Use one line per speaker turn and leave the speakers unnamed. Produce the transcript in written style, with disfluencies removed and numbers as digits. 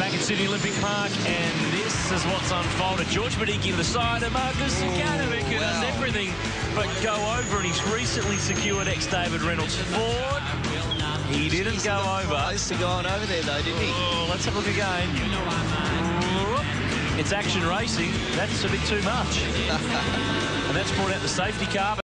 back at Sydney Olympic Park, and this is what's unfolded. George Medicki to the side of Marcus Zukanovic, who does everything but go over, and he's recently secured ex-David Reynolds Ford. He didn't go over.
Close to going over there, though, didn't he?
Oh, let's have a look again. It's action racing. That's a bit too much. And that's brought out the safety car.